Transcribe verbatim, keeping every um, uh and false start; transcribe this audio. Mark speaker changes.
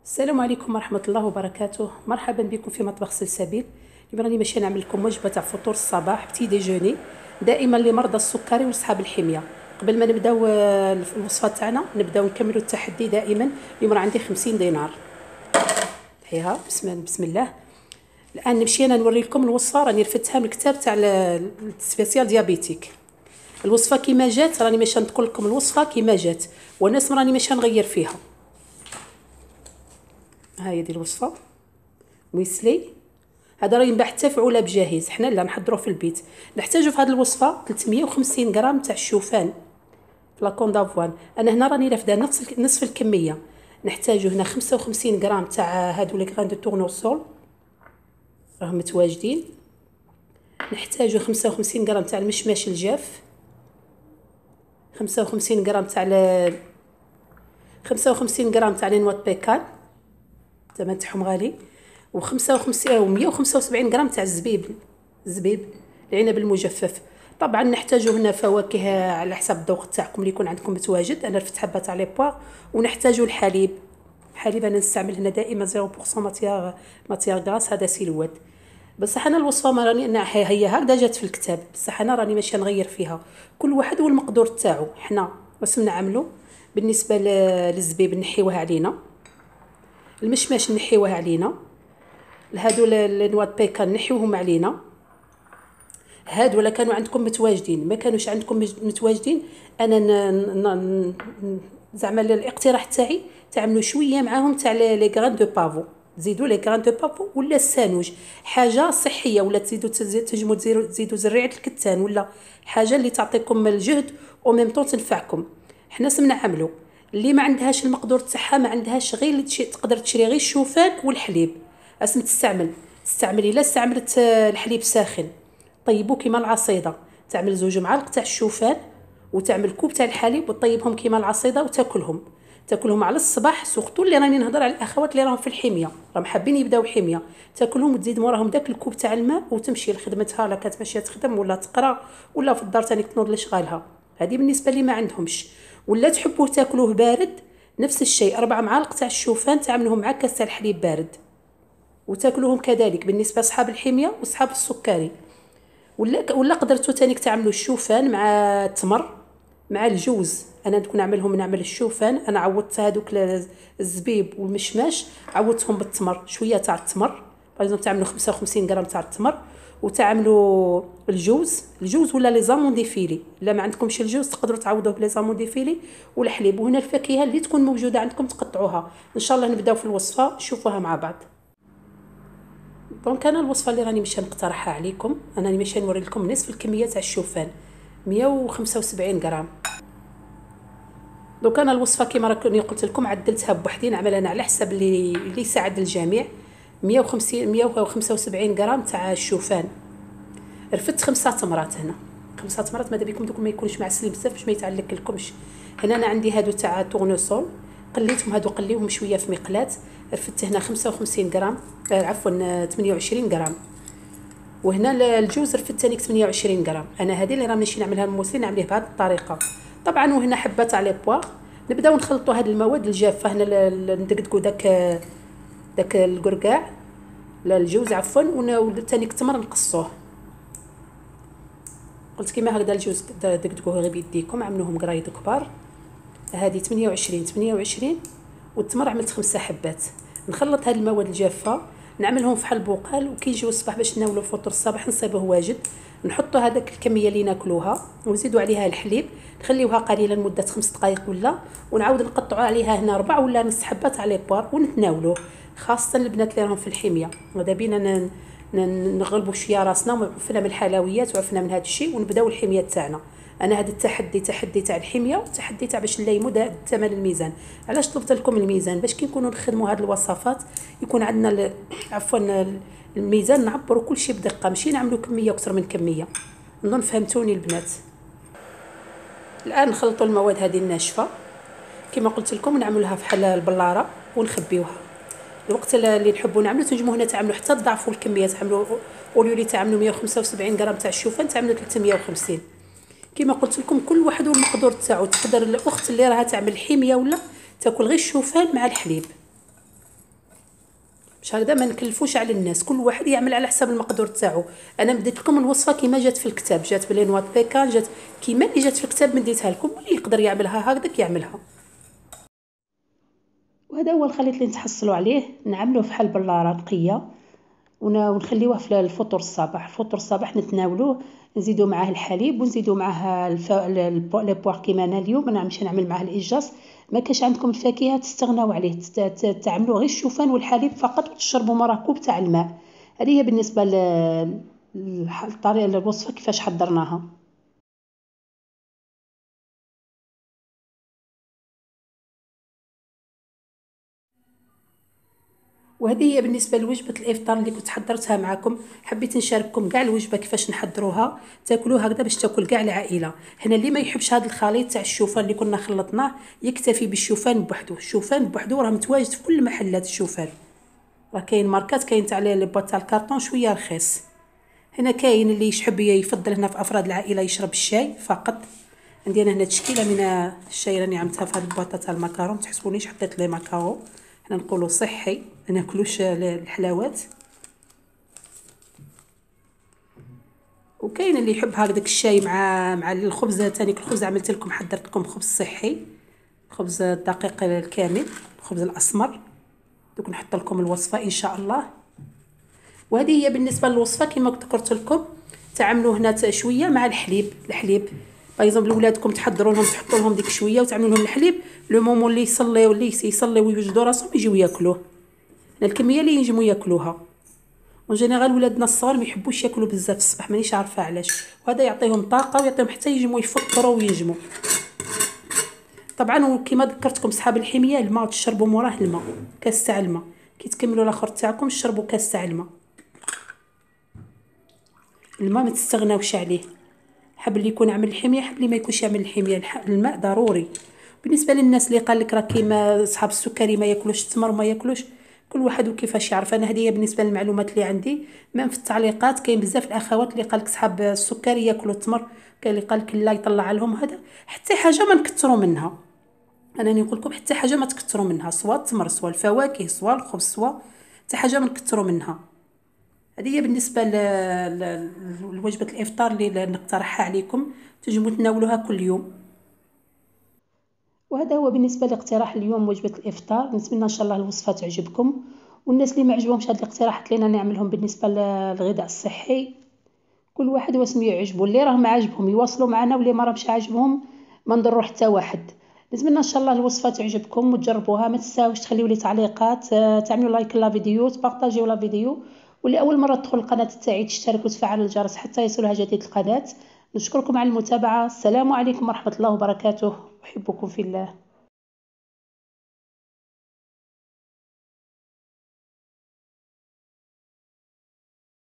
Speaker 1: السلام عليكم ورحمة الله وبركاته. مرحبا بكم في مطبخ سلسبيل. اليوم راني ماشيه نعمل لكم وجبه تاع فطور الصباح بتي ديجوني دائما لمرضى السكري واصحاب الحميه. قبل ما نبداو الوصفه تاعنا نبداو نكملوا التحدي دائما. اليوم راه عندي خمسين دينار. هيها بسم, بسم الله. الان نمشي انا نوري لكم الوصفه، راني رفدتها من الكتاب تاع السبيسيال ديابيتيك. الوصفه كيما جات راني ماشيه نقول لكم الوصفه كيما جات، وانا اسم راني ماشيه نغير فيها. هاهي دي الوصفه ويسلي. هذا راه ينباع حتى في علب جاهز، حنا لا نحضروه في البيت. نحتاجو في هذه الوصفه ثلاثمية وخمسين غرام تاع الشوفان فلاكون دافوان. انا هنا راني رافده نصف نصف الكميه. نحتاجو هنا خمسة وخمسين غرام تاع هادو لي غران دو تورنوسول راهم متواجدين. نحتاجو خمسة وخمسين غرام تاع المشماش الجاف، خمسة وخمسين غرام تاع خمسة وخمسين غرام تاع لي نوات بيكان الثمن تاعهم غالي، وخمسة وخمسين ومية وخمسة وسبعين غرام تاع الزبيب الزبيب العنب المجفف. طبعا نحتاجو هنا فواكه على حسب الذوق تاعكم اللي يكون عندكم متواجد. انا رفت حبه تاع لي بواغ. ونحتاجو الحليب. الحليب انا نستعمل هنا دائما صفر بالمية ماتيار ماتيار غاس، هذا سيلوات. بصح انا الوصفه ما راني هي هكذا جات في الكتاب، بصح انا راني ماشيه نغير فيها. كل واحد والمقدور تاعو. حنا واش نعملو بالنسبه للزبيب نحيوه علينا، المشماش نحيوه علينا، هادو النوات بيكان نحيوهم علينا. هادو ولا كانوا عندكم متواجدين، ما كانوش عندكم متواجدين، انا زعما الاقتراح تاعي تعملوا شويه معاهم تاع لي غران دو بافو. تزيدوا لي غران دو بافو ولا السانوج، حاجه صحيه، ولا تزيدوا تنجموا تزيدوا زريعه الكتان، ولا حاجه اللي تعطيكم الجهد او ميم طون تنفعكم. حنا سمنا عملوا اللي ما عندهاش المقدور تاعها، ما عندهاش غير اللي تقدر تشري غير الشوفان والحليب. اسم تستعمل تستعملي الا استعملت الحليب ساخن طيبو كيما العصيده، تعمل زوج معالق تاع الشوفان وتعمل كوب تاع الحليب وطيبهم كيما العصيده وتاكلهم تاكلهم على الصباح. سورتو اللي راني نهضر على الاخوات اللي راهم في الحميه، راهم حابين يبداو حميه، تاكلهم وتزيد موراهم داك الكوب تاع الماء وتمشي لخدمتها، لا كتمشي تخدم ولا تقرا ولا في الدار ثاني تنوض لشغالها. هذه بالنسبه اللي ما عندهمش. ولا تحبوه تاكلوه بارد نفس الشيء، اربع معالق تاع الشوفان تعملوهم مع كاس تاع الحليب بارد وتاكلوهم كذلك بالنسبه لاصحاب الحميه واصحاب السكري. ولا ولا قدرتوا ثاني تعملوا الشوفان مع التمر مع الجوز. انا نكون نعملهم نعمل الشوفان، انا عوضت هذوك الزبيب والمشماش عوضتهم بالتمر، شويه تاع التمر باغ تعملوا خمسة وخمسين غرام تاع التمر، وتعملوا الجوز الجوز ولا لي زامون دي فيلي. لا ما عندكمش الجوز تقدروا تعوضوه بلي زامون دي فيلي والحليب. وهنا الفاكهه اللي تكون موجوده عندكم تقطعوها. ان شاء الله نبداو في الوصفه نشوفوها مع بعض. دونك انا الوصفه اللي راني ماشيه نقترحها عليكم، انا راني ماشيه نوري لكم نصف الكميه تاع الشوفان مية وخمسة وسبعين غرام. دونك انا الوصفه كما راني قلت لكم عدلتها بوحدي، نعمل انا على حسب اللي اللي يساعد الجميع. مية وخمسين مية وخمسة وسبعين غرام تاع الشوفان. رفدت خمسه تمرات هنا، خمسه تمرات ماذا بكم دوك ما يكونش معسلين بزاف باش ما يتعلق لكمش. هنا انا عندي هادو تاع تورنوسول قليتهم، هادو قليوهم شويه في مقلاه. رفدت هنا خمسة وخمسين غرام آه عفوا ثمانية وعشرين غرام. وهنا الجوز رفدت ثاني ثمانية وعشرين غرام. انا هذه اللي راه ماشي نعملها الموسلين نعملها بهذه الطريقه طبعا. وهنا حبه تاع لي بواغ. نبداو نخلطوا هذه المواد الجافه. هنا ندقدقوا داك داك القرقاع لا الجوز عفوا، وثاني التمر نقصوه. قلت كيما هكذا الجوز دقدقوه غير بيديكم، عملوهم قرايد كبار. هذه ثمانية وعشرين ثمانية وعشرين، والتمر عملت خمسة حبات. نخلط هذه المواد الجافه نعملهم فحال البقال، وكي يجيو الصباح باش ناولوا فطور الصباح نصيبوه واجد. نحطوا هذاك الكميه اللي ناكلوها ونزيدوا عليها الحليب، نخليوها قليلا لمده خمس دقائق ولا، ونعاود نقطعوا عليها هنا اربع ولا نص حبه تاع لي بوار ونتناولوه. خاصه البنات اللي راهم في الحميه، ماذا بينا نغلبوا شويه راسنا وعرفنا من الحلويات وعرفنا من هذا الشيء ونبداو الحميه تاعنا. انا هذا التحدي تحدي تاع الحميه وتحدي تاع باش نلايموا ثمن الميزان. علاش طلبت لكم الميزان؟ باش كي نكونوا نخدموا هذه الوصفات يكون عندنا عفوا الميزان نعبروا كل شيء بدقه، ماشي نعملوا كميه اكثر من كميه. نظن فهمتوني البنات. الان نخلطوا المواد هذه الناشفه كما قلت لكم، نعملوها فحال البلاره ونخبيوها. الوقت اللي نحبوا نعملوا تنجموا هنا تعملوا حتى تضاعفوا الكميه، تعملوا اوليو اللي تعملوا مية وخمسة وسبعين غرام تاع الشوفان تعملوا ثلاثمية وخمسين. كما قلت لكم كل واحد والمقدور تاعو. تقدر الاخت اللي راها تعمل حميه ولا تاكل غير الشوفان مع الحليب. باش هكذا ما نكلفوش على الناس، كل واحد يعمل على حسب المقدور تاعو. انا مديت لكم الوصفه كيما جات في الكتاب، جات بلي نوا بيكان، جات كيما اللي جات في الكتاب مديتها لكم، واللي يقدر يعملها هكذاك يعملها. وهذا هو الخليط اللي نتحصلوا عليه، نعملوه في حل بلاره نقيه ونخليوه في الفطور الصباح. الفطور الصباح نتناولوه، نزيدوا معاه الحليب ونزيدوا معاه لي بوار كيما انا اليوم انا مش نعمل معاه الاجاص. ما كاش عندكم الفاكهه تستغناو عليه، تعملوا غير الشوفان والحليب فقط وتشربوا مرة كوب تاع الماء. هذه هي بالنسبه للطريقه الوصفه كيفاش حضرناها. وهذه هي بالنسبه لوجبه الافطار اللي كنت حضرتها معكم. حبيت نشارككم كاع الوجبه كيفاش نحضروها، تاكلوها هكذا باش تاكل كاع العائله. هنا اللي ما يحبش هذا الخليط تاع الشوفان اللي كنا خلطناه يكتفي بالشوفان بوحدو. الشوفان بوحدو راه متواجد في كل محلات الشوفان، راه كاين ماركات كاين تاع لي بواط تاع الكارطون شويه رخيص. هنا كاين اللي يحب يفضل هنا في افراد العائله يشرب الشاي فقط. عندي انا هنا تشكيله من الشاي راني عملتها في هذه البواطه تاع المكرون، تحسبونيش حطيت لي ماكارون، حنا نقولوا صحي ما ناكلوش الحلاوات. وكاين اللي يحب هكذاك الشاي مع مع الخبز ثاني. الخبز عملت لكم حضرت لكم خبز صحي، خبز الدقيق الكامل، الخبز الاسمر. دوك نحط لكم الوصفه ان شاء الله. وهذه هي بالنسبه للوصفه كما ذكرت لكم. تعملوا هنا شويه مع الحليب. الحليب بايزومبل ولادكم تحضروا لهم تحطوا لهم ديك شويه وتعملوا لهم الحليب، لو مومون اللي يصليو اللي يصليو ويوجدوا راسهم يجيو ياكلوه الكميه اللي ينجموا ياكلوها. اون جينيرال ولادنا الصغار ما يحبوش ياكلوا بزاف الصباح، مانيش عارفه علاش، وهذا يعطيهم طاقه ويعطيهم حتى ينجموا يفطروا وينجموا. طبعا وكما ذكرتكم صحاب الحميه، الماء تشربوا موراه الماء، كاس تاع الماء. كي تكملوا الاخر تاعكم شربوا كاس تاع الماء. الماء ما تستغناوش عليه، حب اللي يكون عامل الحميه حب اللي ما يكونش يعمل الحميه، الماء ضروري. بالنسبه للناس اللي قال لك راه كيما صحاب السكري ما ياكلوش التمر وما ياكلوش، كل واحد وكيفاش يعرف. انا هذه بالنسبه للمعلومات اللي عندي. ما في التعليقات كاين بزاف الاخوات اللي قال لك صحاب السكري ياكلوا التمر، كاين اللي قال لك لا يطلع لهم. هذا حتى حاجه ما نكثروا منها، انا نقول لكم حتى حاجه ما تكثروا منها، سواء التمر سواء الفواكه سواء الخبز سواء حتى حاجه ما نكثروا منها. هذه هي بالنسبه لوجبه الافطار اللي نقترحها عليكم، تنجموا تناولوها كل يوم. وهذا هو بالنسبه لاقتراح اليوم وجبه الافطار. نتمنى ان شاء الله الوصفه تعجبكم، والناس اللي ما عجبهمش هاد الاقتراحات اللي انا نعملهم بالنسبه للغذاء الصحي كل واحد واسمو يعجبو. اللي راه ما عجبهم يواصلوا معنا، واللي ما راهش عاجبهم ما نضروا حتى واحد. نتمنى ان شاء الله الوصفه تعجبكم وتجربوها. ما تنساوش تخليوا لي تعليقات، تعملوا لايك لا فيديو، تبارطاجيو لا فيديو، واللي اول مره تدخل القناه تاعي تشترك وتفعل الجرس حتى يصلها جديد القناه. نشكركم على المتابعه. السلام عليكم ورحمه الله وبركاته. احبكم في الله.